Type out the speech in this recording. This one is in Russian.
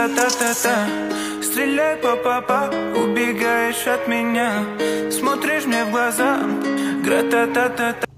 гра-та-та-та-та. Стреляй по папа, убегаешь от меня, смотришь мне в глаза, гра-та-та-та-та.